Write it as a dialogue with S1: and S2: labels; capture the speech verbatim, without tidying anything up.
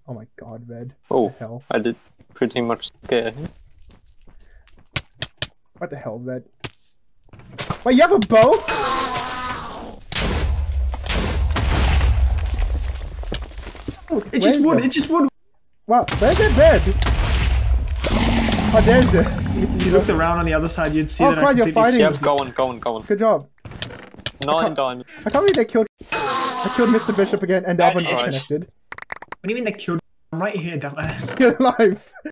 S1: Oh my god, Red.
S2: Oh,
S1: what the hell?
S2: I did pretty much scare him.
S1: What the hell, Red? Wait, you have a bow?
S3: Oh, it just would, it just would!
S1: Wow, where's that bed? Oh, there's it.
S3: If you looked around on the other side, you'd see
S1: oh,
S3: that
S1: crap,
S3: I
S1: you're fighting.
S2: Yeah, go on, go on, go on.
S1: Good job.
S2: Nine diamonds.
S1: I can't believe they killed. I killed Mister Bishop again and the oven
S2: Right.
S1: disconnected.
S3: What do you mean they killed? I'm right here, dumbass.
S1: You're alive.